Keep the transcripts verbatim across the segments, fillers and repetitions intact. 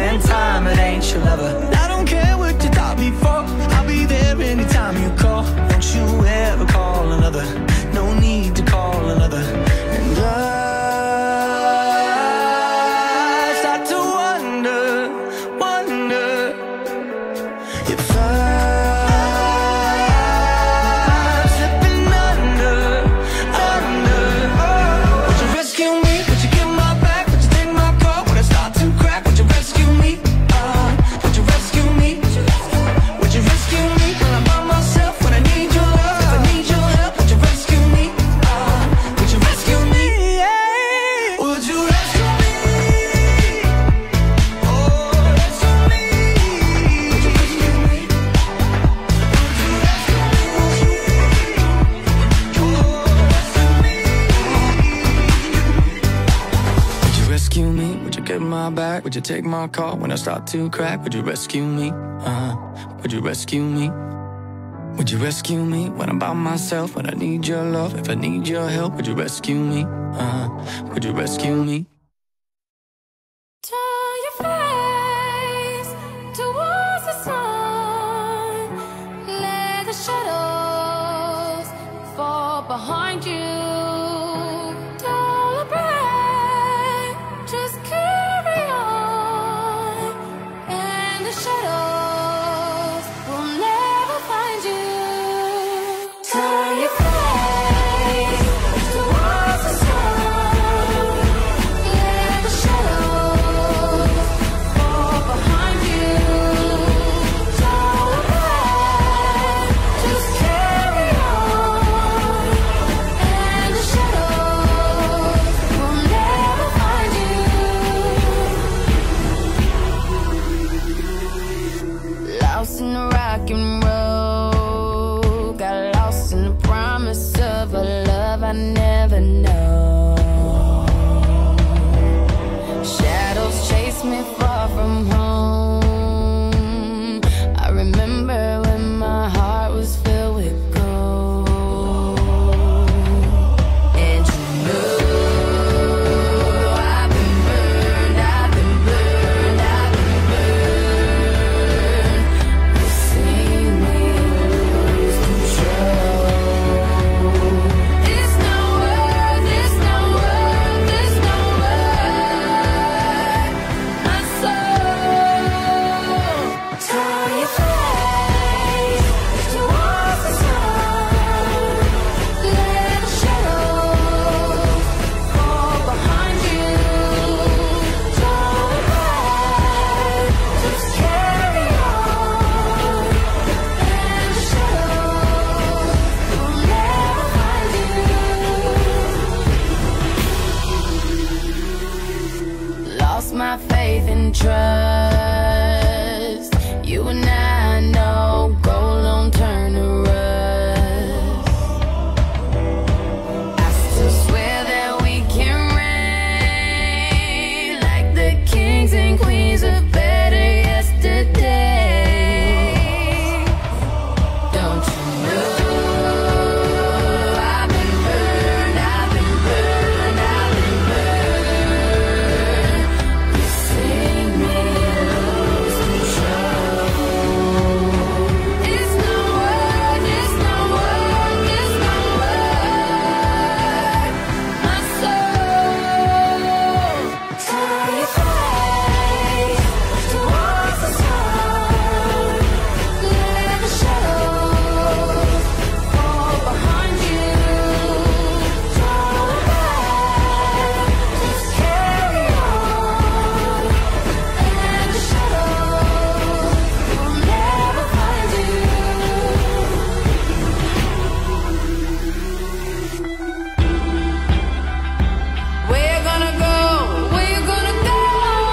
spend time, it ain't your lover. I don't care what you thought before, I'll be there anytime you call. Don't you ever call another, no need to call another. And I start to wonder, wonder if I'm slipping under, under. Would you rescue me? Would you get my back? Would you take my call when I start to crack? Would you rescue me? Uh, would you rescue me? Would you rescue me when I'm by myself? When I need your love, if I need your help, would you rescue me? Uh, would you rescue me? Yeah. Would you rescue me? Oh, rescue me. Would you rescue me? Would you rescue me? Oh, rescue me. Would you rescue me? Would you get my back? Would you take my call when I start to crack? Would you rescue me? Uh, would you rescue me? Would you rescue me when I'm by myself? When I need your love, if I need your help, would you rescue me? Uh, would you rescue me? Turn your face towards the sun. Let the shadows fall behind you. Don't break, just carry on. And the shadows will never find you. Turn your face towards the sun. Let the shadows fall behind you. Don't break, just carry on. And the shadows will never find you. Lost in the rock and roll, got lost in the promise of a love I never know. Shadows chase me far from home. I remember when my heart was filled with gold. And you know I've been burned, I've been burned, I've been burned. You see me lose control. It's no word, it's no word, it's no word. My soul, turn your face towards the sun. Let the shadows fall behind you. Don't break, just carry on. And the shadows will never find you. Lost my faith and trust. You and I know gold don't turn to rust. I still swear that we can reign like the kings and queens of better yesterday. Don't you know I've been burned, I've been burned, I've been burned. You see me lose control. It's no word, it's no word, it's no word. My soul, turn your face towards the sun. Let the shadows fall behind you. Don't break, just carry on. And the shadows will never find you. Where you gonna go? Where you gonna go?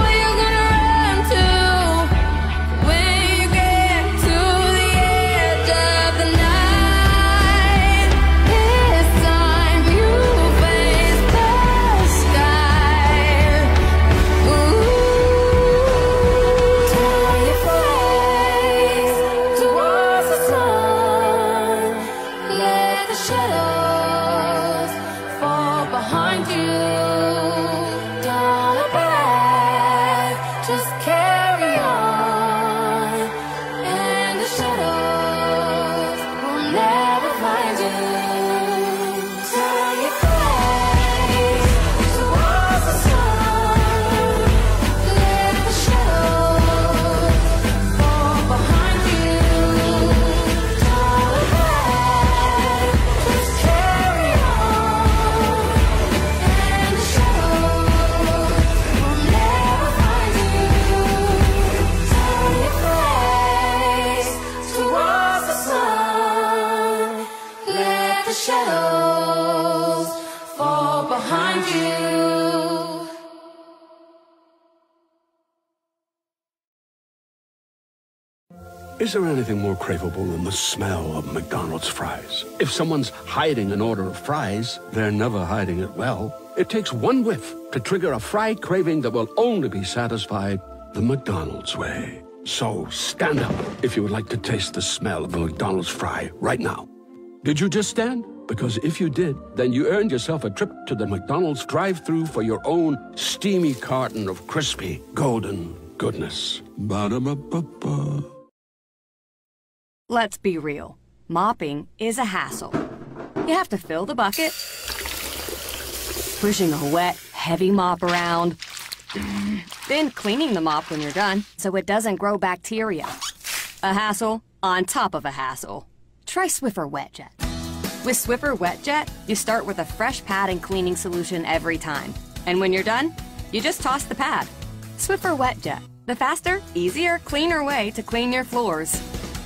Is there anything more craveable than the smell of McDonald's fries? If someone's hiding an order of fries, they're never hiding it well. It takes one whiff to trigger a fry craving that will only be satisfied the McDonald's way. So stand up if you would like to taste the smell of a McDonald's fry right now. Did you just stand? Because if you did, then you earned yourself a trip to the McDonald's drive-thru for your own steamy carton of crispy, golden goodness. Ba-da-ba-ba-ba. Let's be real. Mopping is a hassle. You have to fill the bucket, pushing a wet, heavy mop around, then cleaning the mop when you're done so it doesn't grow bacteria. A hassle on top of a hassle. Try Swiffer WetJet. With Swiffer WetJet, you start with a fresh pad and cleaning solution every time. And when you're done, you just toss the pad. Swiffer WetJet, the faster, easier, cleaner way to clean your floors.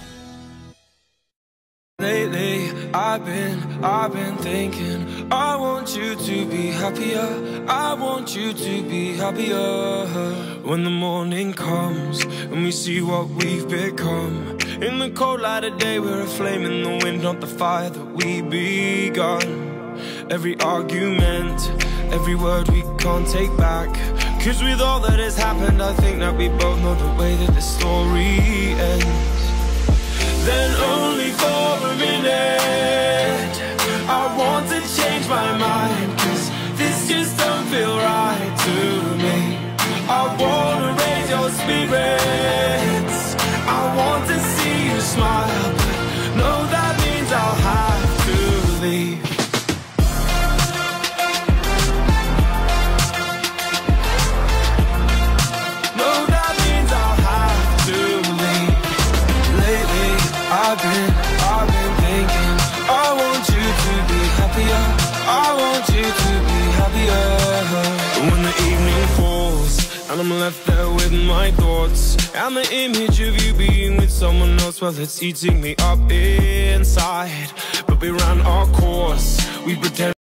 Lately, I've been, I've been thinking I want you to be happier, I want you to be happier. When the morning comes and we see what we've become, in the cold light of day we're a flame in the wind, not the fire that we begun. Every argument, every word we can't take back, cause with all that has happened I think that we both know the way that the story ends. Then only for a minute I want to change my mind, cause this just don't feel right to me. I wanna raise your spirits, I want to see you smile, but no, that means I'll have to leave. No, that means I'll have to leave. Lately, I've been, I've been thinking I want you to be happier, I want you to be happier. When the evening falls and I'm left there with my thoughts, and the image of you being with someone else, well, it's eating me up inside. But we ran our course, we pretend